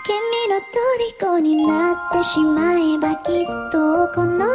君の虜になってしまえばきっとこの